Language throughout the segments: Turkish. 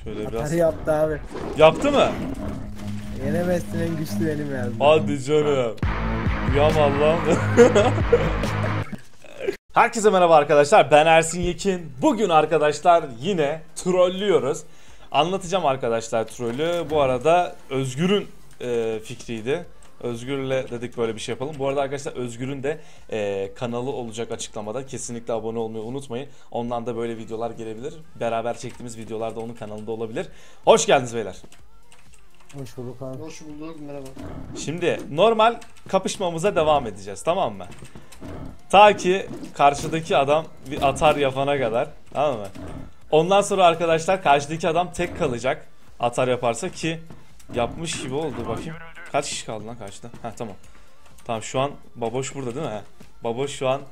Şöyle biraz. Atarı yaptı abi. Yaptı mı? Yenemezsin, en güçlü benim yazdı. Hadi canım. Rüyam Allah'ım. Herkese merhaba arkadaşlar, ben Ersin Yekin. Bugün arkadaşlar yine trollüyoruz. Anlatacağım arkadaşlar trollü. Bu arada Özgür'ün fikriydi. Özgür'le dedik böyle bir şey yapalım. Bu arada arkadaşlar Özgür'ün de kanalı olacak açıklamada. Kesinlikle abone olmayı unutmayın. Ondan da böyle videolar gelebilir. Beraber çektiğimiz videolar da onun kanalında olabilir. Hoş geldiniz beyler. Hoş bulduk abi. Hoş bulduk, merhaba. Şimdi normal kapışmamıza devam edeceğiz, tamam mı? Ta ki karşıdaki adam bir atar yapana kadar, tamam mı? Ondan sonra arkadaşlar karşıdaki adam tek kalacak atar yaparsa, ki yapmış gibi oldu. Bakayım kaç kişi kaldı lan karşıda. Heh, tamam. Tamam, şu an Baboş burada değil mi? Baboş şu an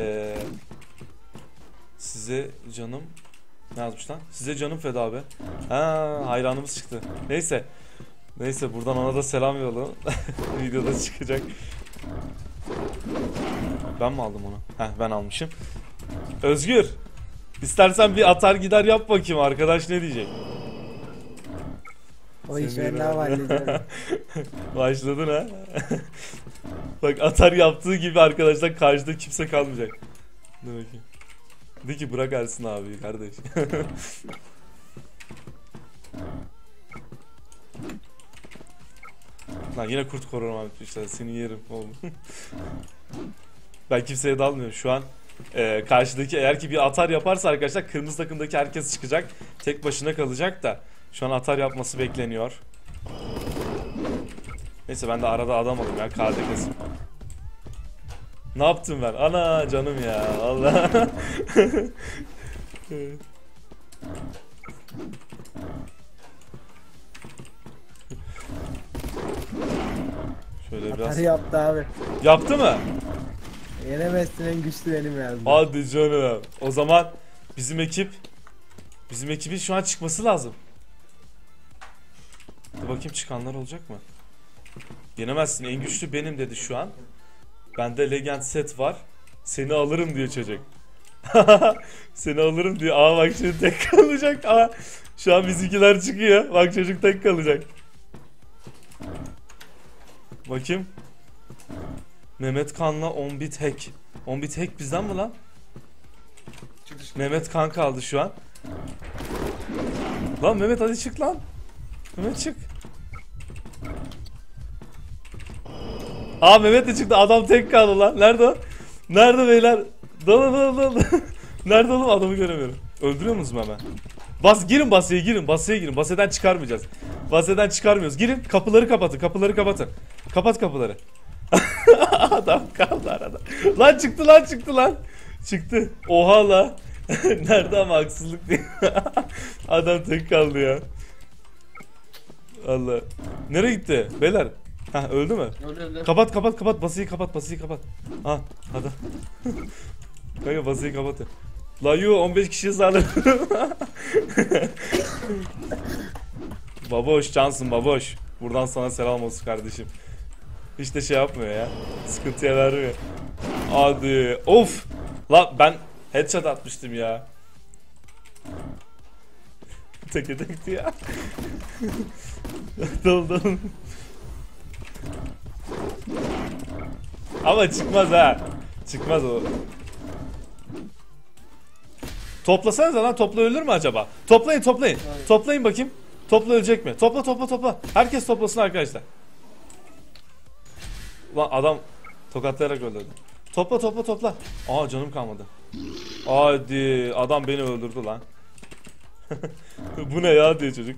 size canım ne yazmış lan? Size canım feda abi. Ha, hayranımız çıktı. Neyse buradan ona da selam yollayalım. Videoda çıkacak. Ben mi aldım onu? Heh, ben almışım. Özgür, İstersen bir atar gider yap bakayım, arkadaş ne diyecek? O iş ben daha hallederim. Başladın ha. Bak, atar yaptığı gibi arkadaşlar karşıda kimse kalmayacak. Dur bakayım. De ki bırak Ersin abi kardeş. Lan yine kurt korona bitmişler, seni yerim oğlum. Ben kimseye dalmıyorum şu an. Karşıdaki eğer ki bir atar yaparsa arkadaşlar kırmızı takımdaki herkes çıkacak. Tek başına kalacak da şu an atar yapması bekleniyor. Neyse ben de arada adam olayım ya, KD kasım. Ne yaptım ben? Ana canım ya Allah. Şöyle biraz. Atarı yaptı abi. Yaptı mı? Yenemezsin, en güçlü benim yazdı. Hadi canım. O zaman bizim ekibin şu an çıkması lazım. Dur bakayım, çıkanlar olacak mı? Yenemezsin, en güçlü benim dedi şu an. Bende legend set var. Seni alırım diyor çocuk. Seni alırım diyor. Aa bak, şimdi tek kalacak. Aa, şu an bizimkiler çıkıyor. Bak, çocuk tek kalacak. Bakayım. Mehmet Kan'la 10-bit hack. 10-bit hack bizden mi lan? Mehmet Kan kaldı şu an. Lan Mehmet hadi çık lan. Mehmet çık. Aa, Mehmet de çıktı. Adam tek kaldı lan. Nerede o? Nerede beyler? Dal. Nerede oğlum? Adamı göremiyorum. Öldürüyor musunuz hemen? Girin basaya girin. Basaya girin. Basadan çıkarmayacağız. Basadan çıkarmıyoruz. Girin. Kapıları kapatın. Kapat kapıları. Adam kaldı arada. Lan çıktı lan. Çıktı. Oha la. Nerede ama haksızlık değil. Adam tek kaldı ya. Allah. Nereye gitti? Beyler. Ha, öldü mü? Öyle. Kapat. Basıyı kapat. Ha, hadi. Kanka basıyı kapatın. La yu 15 kişi sağladı. Baboş, cansın baboş. Buradan sana selam olsun kardeşim. Hiç de şey yapmıyor ya. Sıkıntıya vermiyor. Hadi. Of. La ben headshot atmıştım ya. Teke tekti ya. Dol. Ama çıkmaz ha. Çıkmaz o. Toplasanıza lan, topla ölür mü acaba? Toplayın. Hayır. Toplayın bakayım. Topla ölecek mi? Topla. Herkes toplasın arkadaşlar. Lan adam tokatlayarak öldürdü. Topla. Aa, canım kalmadı. Hadi, adam beni öldürdü lan. Bu ne ya diyor çocuk.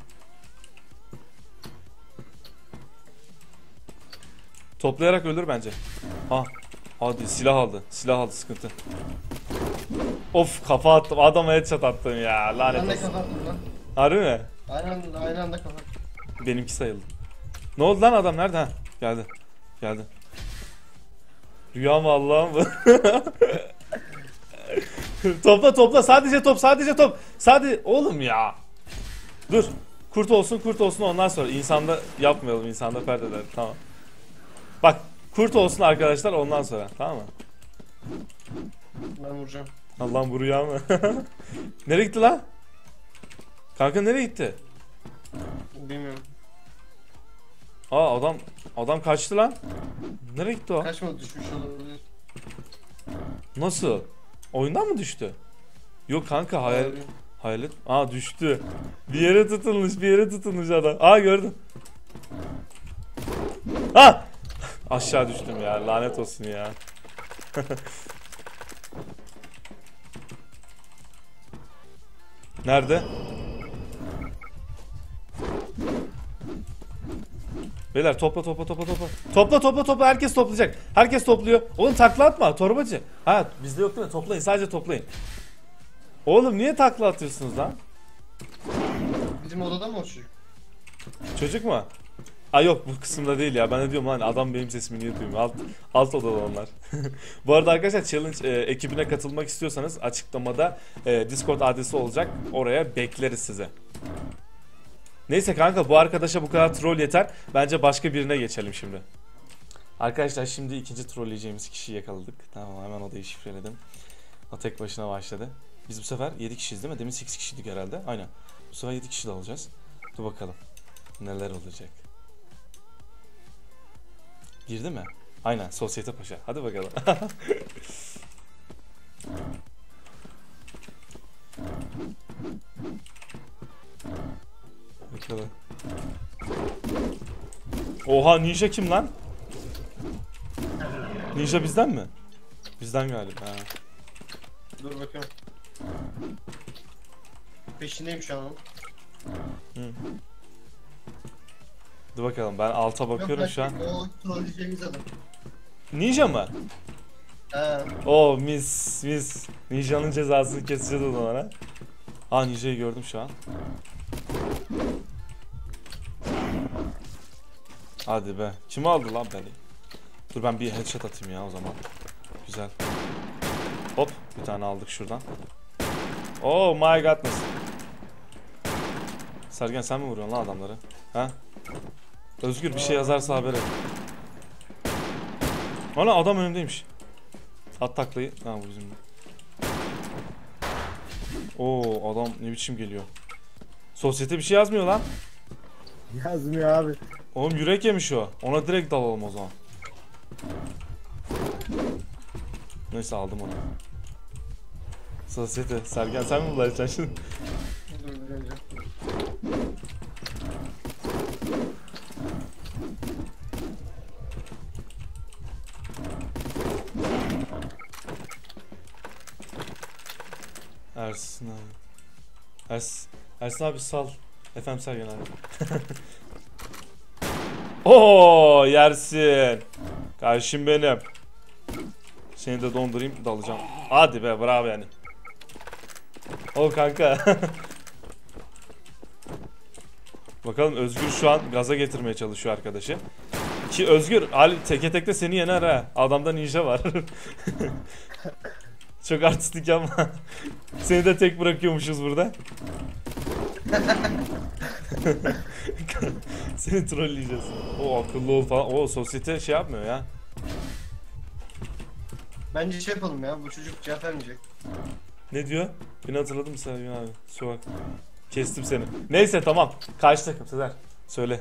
Toplayarak öldür bence. Ha, hadi silah aldı, sıkıntı. Of, kafa attım, adama headshot attım ya, lanet Ben de olsun. kapattım lan. Harbi mi? Aynı anda kapattım. Benimki sayıldı. Ne oldu lan, adam nerede? Ha, geldi. Rüya mı Allah'ım bu? Topla, sadece top. Oğlum ya. Dur. Kurt olsun ondan sonra. İnsanda yapmayalım, insanda perdeler. Tamam. Bak, kurt olsun arkadaşlar ondan sonra, tamam mı? Ben vuracağım. Allah'ım, bu rüya mı? Nereye gitti lan? Kanka nereye gitti? Bilmiyorum. Aa adam kaçtı lan. Nereye gitti o? Kaçmadı, düşmüş olabilir. Nasıl? Oyundan mı düştü? Yok kanka Olabilir. hayalet. Aa düştü. Bir yere tutunmuş adam. Aa gördüm. Ha! Aşağı düştüm ya. Lanet olsun ya. Nerede? Beyler topla. Topla herkes toplayacak. Herkes topluyor. Oğlum takla atma torbacı. Ha bizde yok değil mi? Toplayın sadece toplayın. Oğlum niye takla atıyorsunuz lan? Bizim odada mı o çocuk? Çocuk mu? Aa yok bu kısımda değil ya. Ben de diyorum lan adam benim sesimi niye duymuyor? Alt odada onlar. Bu arada arkadaşlar challenge ekibine katılmak istiyorsanız açıklamada Discord adresi olacak. Oraya bekleriz size. Neyse kanka bu arkadaşa bu kadar troll yeter. Bence başka birine geçelim şimdi. Arkadaşlar şimdi ikinci trolleyeceğimiz kişiyi yakaladık. Tamam hemen odayı şifreledim. O tek başına başladı. Biz bu sefer 7 kişiyiz değil mi? Demin 8 kişiydik herhalde. Aynen. Bu sefer 7 kişi de olacağız. Dur bakalım. Neler olacak. Girdi mi? Aynen. Sosyete Paşa. Hadi bakalım. Bakalım. Oha Ninja kim lan? Ninja bizden mi? Bizden galiba. Ha. Dur bakıyorum. Peşindeyim şu an. Hı. Dur bakalım ben alta bakıyorum Yok, şu an. O trolleyeceğimiz adam. Ninja mı? He. Oo mis. Ninja'nın cezasını keseceğiz o zaman ha. Aa Ninja'yı gördüm şu an. Hadi be. Kim aldı lan beni? Dur ben bir headshot atayım ya o zaman. Güzel. Hop bir tane aldık şuradan. Oh my godness. Sergen sen mi vuruyorsun lan adamları? Ha? Özgür bir şey yazarsa haber et. Ana adam önümdeymiş. At taklayı. Ha bu bizim. Oo adam ne biçim geliyor. Sosyete bir şey yazmıyor lan. Yazmıyor abi. Oğlum yürek yemiş o. Ona direkt dalalım o zaman. Neyse aldım onu. Sosyete. Sergen sen mi bulaşacaksın şimdi? Dur önce. Ersin abi. Ersin abi sal. Efendim Sergen abi. Oo yersin. Karşım benim. Seni de dondurayım dalacağım. Hadi be bravo yani. O kanka. Bakalım Özgür şu an gaza getirmeye çalışıyor arkadaşı. Ki Özgür Ali teke tekte seni yener ha. Adamda ninja var. Çok artistik ama. Seni de tek bırakıyormuşuz burada. Seni trolleyeceğiz. O akıllı ol falan. O sosyete şey yapmıyor ya. Bence şey yapalım ya, bu çocuk cevap vermeyecek. Ne diyor? Beni hatırladın mı Sergen abi? Sokak. Kestim seni. Neyse tamam. Karşı takım Sezer. Söyle.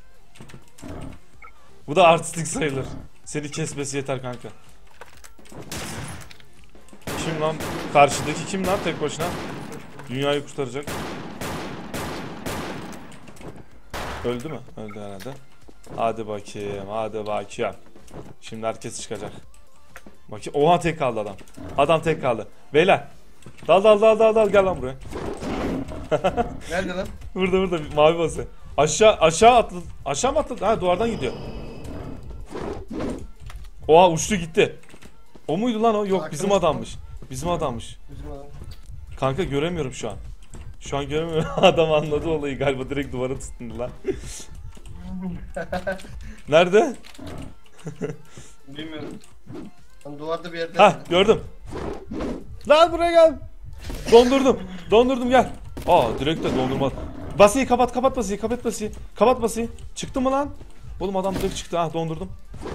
Bu da artistik sayılır. Seni kesmesi yeter kanka. Kim lan? Karşıdaki kim lan tek başına? Dünyayı kurtaracak. Öldü mü? Öldü herhalde. Hadi bakayım. Şimdi herkes çıkacak. Bakayım. Oha tek kaldı adam. Adam tek kaldı. Beyler. Dal gel lan buraya. Nerede lan? Burada mavi bası. Aşağı atladı. Aşağı mı atladı? Ha duvardan gidiyor. Oha uçtu gitti. O muydu lan o? Yok bizim adammış. Bizim adam. Kanka göremiyorum şu an. Şu an göremiyorum. Adam anladı olayı galiba direkt duvara tutundu lan. Nerede? Bilmiyorum. Lan duvarda bir yerde. Ha gördüm. Lan buraya gel. Dondurdum gel. Aa direkt de dondurma. Basıyı kapat basıyı. Çıktı mı lan? Oğlum adam direkt çıktı. Ha dondurdum.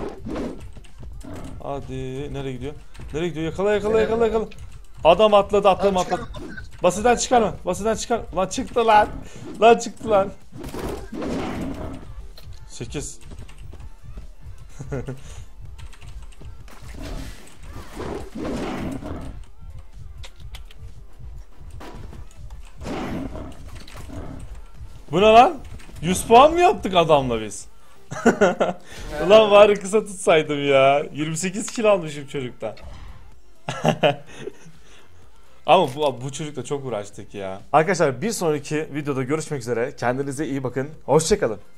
Hadi nereye gidiyor? Yakala. Adam atladı. Basıdan çıkarma. Lan çıktı lan. 8. Bu ne lan? 100 puan mı yaptık adamla biz? Ulan bari kısa tutsaydım ya. 28 kill almışım çocuktan. Ama bu çocukla çok uğraştık ya. Arkadaşlar bir sonraki videoda görüşmek üzere. Kendinize iyi bakın. Hoşça kalın.